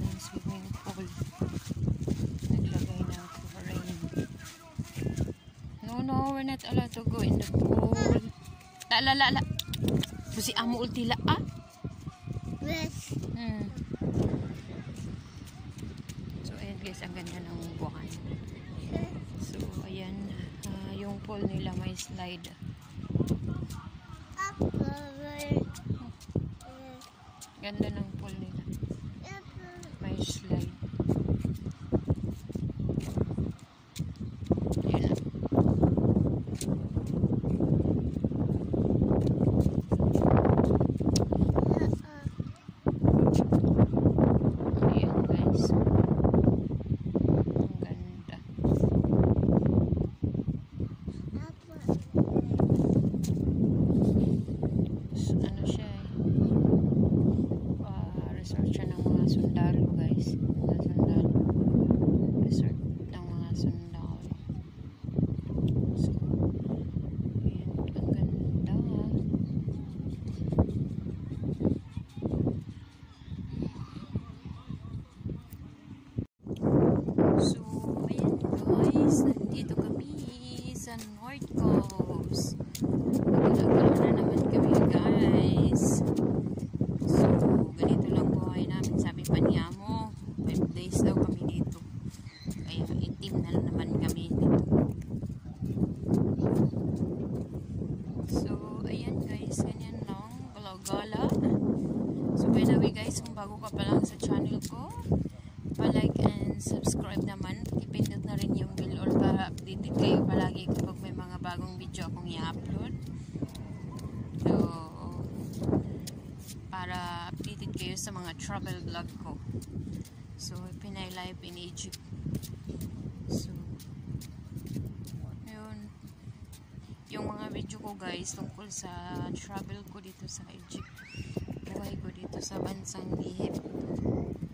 swimming pool. Naglagay ng chlorine. No, we're not allowed to go in the pool. La. Busi amo ultila Yes. So ayan guys, ang ganda ng buwan. So ayan, yung pool nila may slide. Ganda ng pool nila. May slide. Ayan na. Ayan guys. Ang ganda. Ano siya resort siya ng mga sundalo guys. Mga sundalo. Resort ng mga sundalo. So, ayan, ang ganda. So, ayan guys, nandito kami sa North Coast. Nagkakalaw na naman kami guys. So, ganito lang buhay namin. Sabi pa niya mo, 5 days daw kami dito. Kaya itim na naman kami dito. So, ayan guys, ganyan lang. Gala-gala. So, by the way guys, kung bago ka pa lang sa channel ko, pa-like and subscribe naman. Ipindot na rin yung bell or para updated kayo palagi kapag may mga bagong video akong i-upload. So, para updated kayo sa mga travel vlog ko. So, Pinay Life in Egypt. So, yun. Yung mga video ko guys tungkol sa travel ko dito sa Egypt. Buhay ko dito sa bansang Egypt.